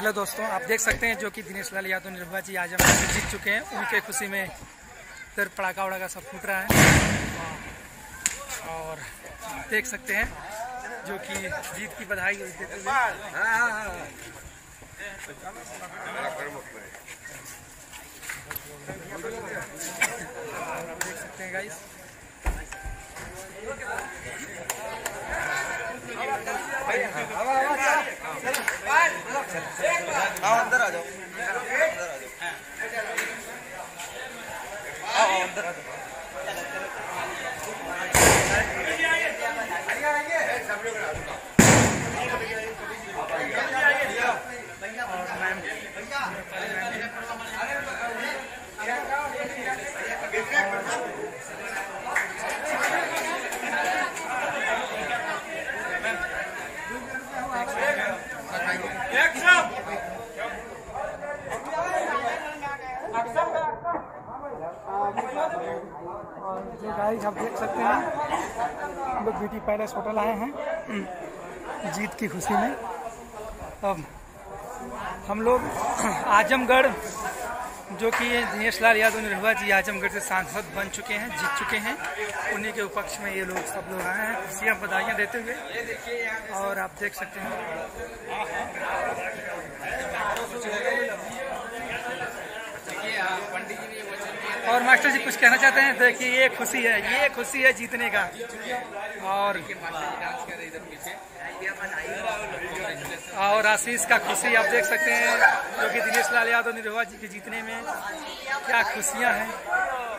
Hello दोस्तों, आप देख सकते हैं जो कि दिनेश लाल यादव निरहुआ जी आज हम जीत चुके हैं। उनके खुशी में इधर पड़ाका वड़ाका सब फूट रहा है और देख सकते हैं जो कि जीत की बधाई देते हुए आप देख सकते हैं गाइस। अंदर आ जाओ, अंदर आ जाओ। और जो गाइस आप देख सकते हैं हम लोग ब्यूटी पैलेस होटल आए हैं जीत की खुशी में। अब हम लोग आजमगढ़ जो कि दिनेश लाल यादव निरहुआ जी आजमगढ़ से सांसद बन चुके हैं, जीत चुके हैं। उन्हीं के उपक्ष में ये लोग सब लोग आए हैं खुशियाँ बधाइयाँ देते हुए और आप देख सकते हैं। और मास्टर जी कुछ कहना चाहते हैं? देखिए ये खुशी है जीतने का। और आशीष का खुशी आप देख सकते हैं जो कि दिनेश लाल यादव निरहुआ जी के जीतने में क्या खुशियां हैं।